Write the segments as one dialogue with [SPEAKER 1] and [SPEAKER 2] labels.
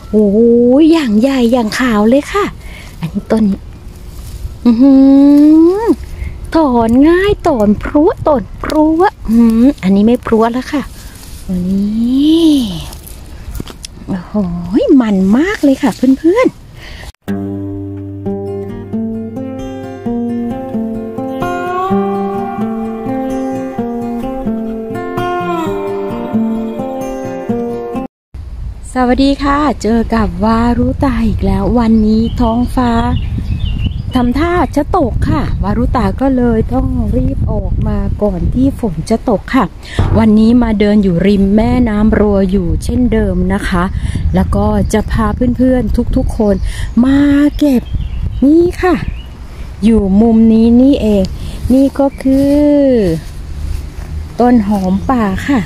[SPEAKER 1] โอ้ยอย่างใหญ่อย่างขาวเลยค่ะอันนี้ต้นนี้ถอนง่ายถอนพรุต้นพรุอันนี้ไม่พรุแล้วค่ะวันนี้โอ้โหมันมากเลยค่ะเพื่อนๆสวัสดีค่ะเจอกับวารุตาอีกแล้ววันนี้ท้องฟ้าทำท่าจะตกค่ะวารุตาก็เลยต้องรีบออกมาก่อนที่ฝนจะตกค่ะวันนี้มาเดินอยู่ริมแม่น้ำรัวอยู่เช่นเดิมนะคะแล้วก็จะพาเพื่อนๆทุกๆคนมาเก็บนี่ค่ะอยู่มุมนี้นี่เองนี่ก็คือต้นหอมป่าค่ะ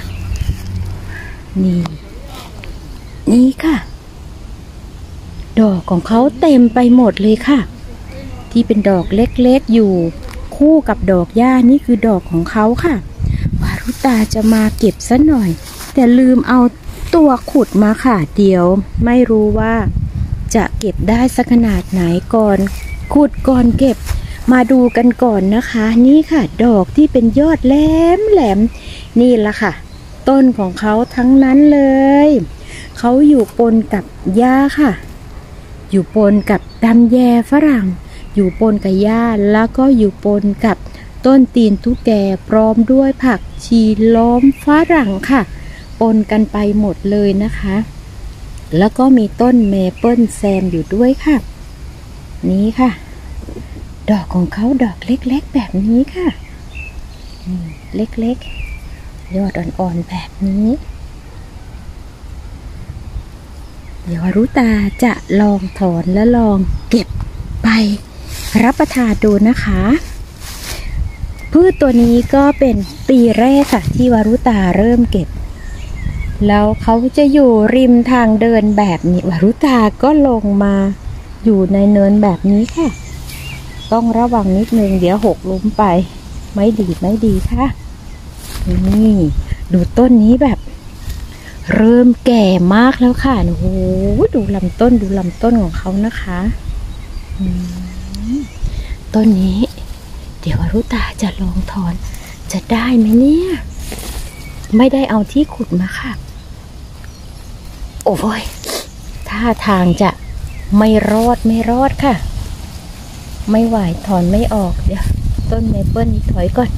[SPEAKER 1] นี่ค่ะดอกของเขาเต็มไปหมดเลยค่ะที่เป็นดอกเล็กๆอยู่คู่กับดอกหญ้านี่คือดอกของเขาค่ะวารุตาจะมาเก็บซะหน่อยแต่ลืมเอาตัวขุดมาค่ะเดี๋ยวไม่รู้ว่าจะเก็บได้สักขนาดไหนก่อนขุดก่อนเก็บมาดูกันก่อนนะคะนี่ค่ะดอกที่เป็นยอดแหลมนี่ละค่ะต้นของเขาทั้งนั้นเลยเขาอยู่ปนกับหญ้าค่ะอยู่ปนกับตำแยฝรั่งอยู่ปนกับหญ้าแล้วก็อยู่ปนกับต้นตีนตุ๊กแกพร้อมด้วยผักชีล้อมฝรั่งค่ะปนกันไปหมดเลยนะคะแล้วก็มีต้นเมเปิลแซมอยู่ด้วยค่ะนี่ค่ะดอกของเขาดอกเล็กๆแบบนี้ค่ะเล็กๆยอดอ่อนๆแบบนี้เดี๋ยววารุตาจะลองถอนและลองเก็บไปรับประทานดูนะคะพืชตัวนี้ก็เป็นปีแรกค่ะที่วารุตาเริ่มเก็บแล้วเขาจะอยู่ริมทางเดินแบบนี้วารุตาก็ลงมาอยู่ในเนินแบบนี้ค่ะต้องระวังนิดนึงเดี๋ยวหกล้มไปไม่ดีค่ะนี่ดูต้นนี้แบบเริ่มแก่มากแล้วค่ะโอ้โหดูลำต้นของเขานะคะต้นนี้เดี๋ยววารุตาจะลองถอนจะได้ไหมเนี่ยไม่ได้เอาที่ขุดมาค่ะโอ้ยท่าทางจะไม่รอดค่ะไม่ไหวถอนไม่ออกเดี๋ยวต้นเมเปิลถอยก่อน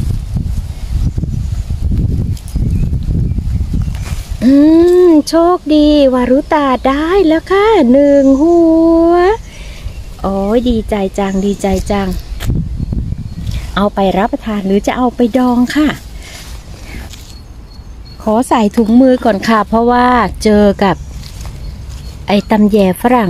[SPEAKER 1] โชคดีวารุตาได้แล้วค่ะ1 หัวโอ้ยดีใจจังเอาไปรับประทานหรือจะเอาไปดองค่ะขอใส่ถุงมือก่อนค่ะเพราะว่าเจอกับไอ้ตำแยฝรั่ง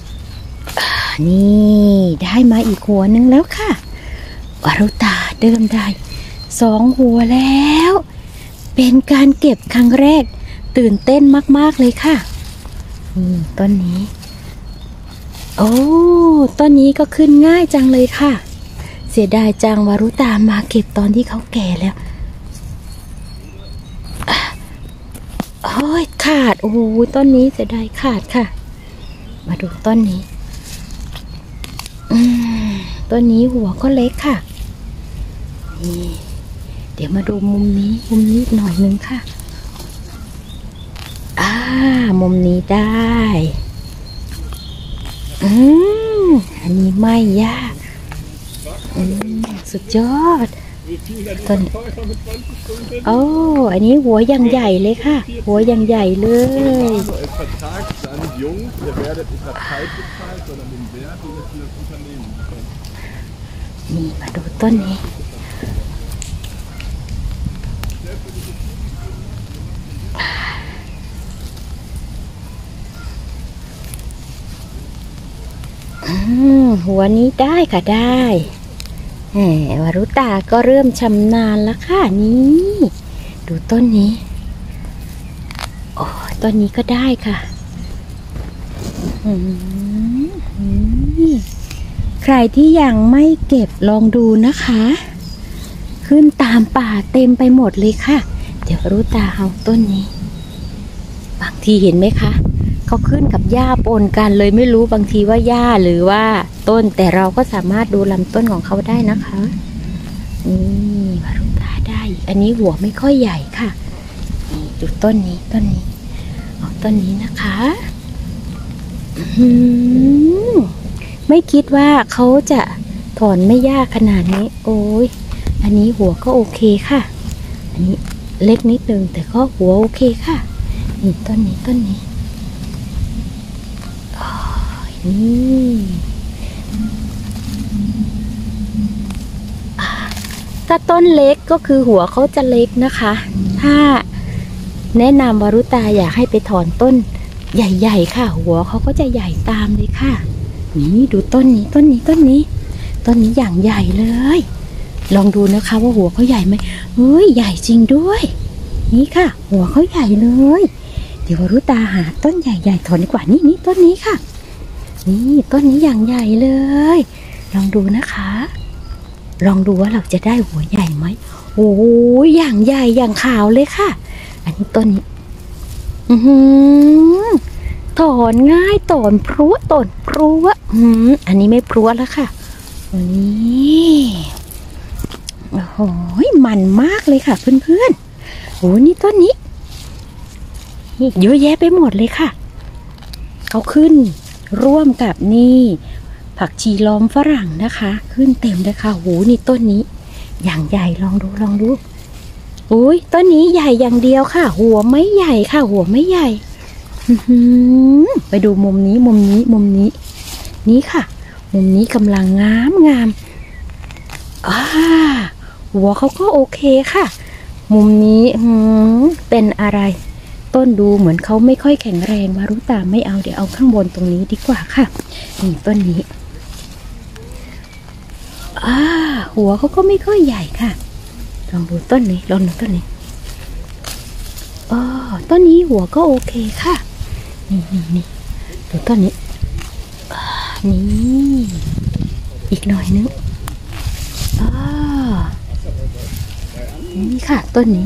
[SPEAKER 1] นี่ได้มาอีกหัวนึงแล้วค่ะวารุตาเดิมได้2 หัวแล้วเป็นการเก็บครั้งแรกตื่นเต้นมากๆเลยค่ะต้นนี้โอ้ต้นนี้ก็ขึ้นง่ายจังเลยค่ะเสียดายจังวารุตามาเก็บตอนที่เขาแก่แล้วโอ้ยขาดโอ้โหต้นนี้เสียดายขาดค่ะมาดูต้นนี้ต้นนี้หัวก็เล็กค่ะนี่เดี๋ยวมาดูมุมนี้หน่อยนึงค่ะมุมนี้ได้อันนี้ไม่ยากสุดยอดต้นโอ้อันนี้หัวยังใหญ่เลยค่ะหัวยังใหญ่เลยนี่มาดูต้นนี้หัวนี้ได้ค่ะได้วารุตาก็เริ่มชำนาญแล้วค่ะนี่ดูต้นนี้โอ้ต้นนี้ก็ได้ค่ะใครที่ยังไม่เก็บลองดูนะคะขึ้นตามป่าเต็มไปหมดเลยค่ะเดี๋ยววารุตาเอาต้นนี้บางทีเห็นไหมคะเขาขึ้นกับหญ้าปนกันเลยไม่รู้บางทีว่าหญ้าหรือว่าต้นแต่เราก็สามารถดูลำต้นของเขาได้นะคะนี่วารุตาได้อันนี้หัวไม่ค่อยใหญ่ค่ะนี่ดูต้นนี้ต้นนี้ต้นนี้นะคะไม่คิดว่าเขาจะถอนไม่ยากขนาดนี้โอ้ยอันนี้หัวก็โอเคค่ะอันนี้เล็กนิดนึงแต่ก็หัวโอเคค่ะนี่ต้นนี้ต้นนี้นี่ถ้าต้นเล็กก็คือหัวเขาจะเล็กนะคะถ้าแนะนำวารุตาอยากให้ไปถอนต้นใหญ่ๆค่ะหัวเขาก็จะใหญ่ตามเลยค่ะนี่ดูต้นนี้ต้นนี้ต้นนี้ต้นนี้อย่างใหญ่เลยลองดูนะคะว่าหัวเขาใหญ่ไหมเฮ้ยใหญ่จริงด้วยนี่ค่ะหัวเขาใหญ่เลยเดี๋ยววารุตาหาต้นใหญ่ๆถอนดีกว่านี่ต้นนี้ค่ะนี่ต้นนี้อย่างใหญ่เลยลองดูนะคะลองดูว่าเราจะได้หัวใหญ่ไหมโอ้ยอย่างใหญ่อย่างขาวเลยค่ะอันนี้ต้นนี้ถอนง่ายถอนพรุต้นพรุอันนี้ไม่พรุแล้วค่ะนี่โอ้โหมันมากเลยค่ะเพื่อนๆโอ้นี่ต้นนี้เยอะแยะไปหมดเลยค่ะเขาขึ้นร่วมกับนี่ผักชีล้อมฝรั่งนะคะขึ้นเต็มเลยค่ะโหนี่ต้นนี้อย่างใหญ่ลองดูอุ้ยต้นนี้ใหญ่อย่างเดียวค่ะหัวไม่ใหญ่ค่ะหัวไม่ใหญ่ไปดูมุมนี้นี่ค่ะมุมนี้กำลังงามหัวเขาก็โอเคค่ะมุมนี้เป็นอะไรต้นดูเหมือนเขาไม่ค่อยแข็งแรงวารุตาไม่เอาเดี๋ยวเอาข้างบนตรงนี้ดีกว่าค่ะนี่ต้นนี้หัวเขาก็ไม่ค่อยใหญ่ค่ะลองดูต้นนี้ต้นนี้ต้นนี้หัวก็โอเคค่ะนี่ดูต้นนี้นี่อีกหน่อยนึงนี่ค่ะต้นนี้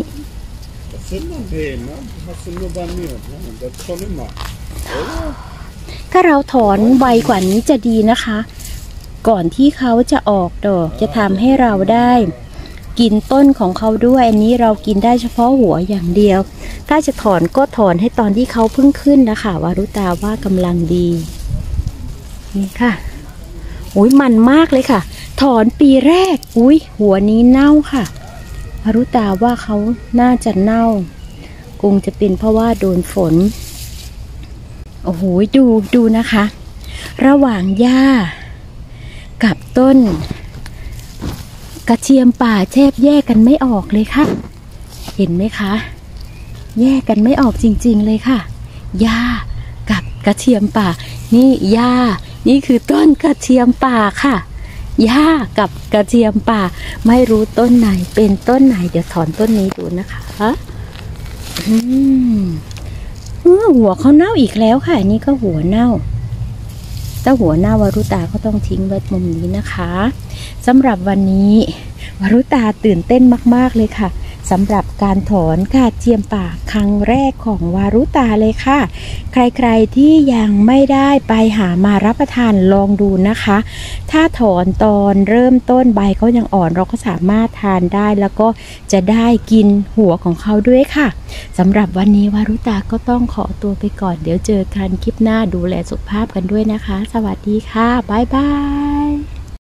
[SPEAKER 1] ถ้าเราถอนไวกว่านี้จะดีนะคะก่อนที่เขาจะออกดอกจะทำให้เราได้กินต้นของเขาด้วยอันนี้เรากินได้เฉพาะหัวอย่างเดียวถ้าจะถอนก็ถอนให้ตอนที่เขาเพิ่งขึ้นนะคะวารุตาว่ากำลังดีนี่ค่ะอุ้ยมันมากเลยค่ะถอนปีแรกอุ้ยหัวนี้เน่าค่ะวารุตาว่าเขาน่าจะเน่าคงจะเป็นเพราะว่าโดนฝนโอ้โหดูนะคะระหว่างหญ้ากับต้นกระเทียมป่าแทบแยกกันไม่ออกเลยค่ะเห็นไหมคะแยกกันไม่ออกจริงๆเลยค่ะหญ้ากับกระเทียมป่านี่หญ้านี่คือต้นกระเทียมป่าค่ะหญ้ากับกระเทียมป่าไม่รู้ต้นไหนเป็นต้นไหนเดี๋ยวถอนต้นนี้ดูนะคะหัวเขาเน่าอีกแล้วค่ะนี่ก็หัวเน่าถ้าหัวหน้าวารุตาก็ต้องทิ้งไว้มุมนี้นะคะสำหรับวันนี้วารุตาตื่นเต้นมากๆเลยค่ะสำหรับการถอนกระเทียมป่าครั้งแรกของวารุตาเลยค่ะใครๆที่ยังไม่ได้ไปหามารับประทานลองดูนะคะถ้าถอนตอนเริ่มต้นใบเขายังอ่อนเราก็สามารถทานได้แล้วก็จะได้กินหัวของเขาด้วยค่ะสำหรับวันนี้วารุตาก็ต้องขอตัวไปก่อนเดี๋ยวเจอกันคลิปหน้าดูแลสุขภาพกันด้วยนะคะสวัสดีค่ะบ๊ายบาย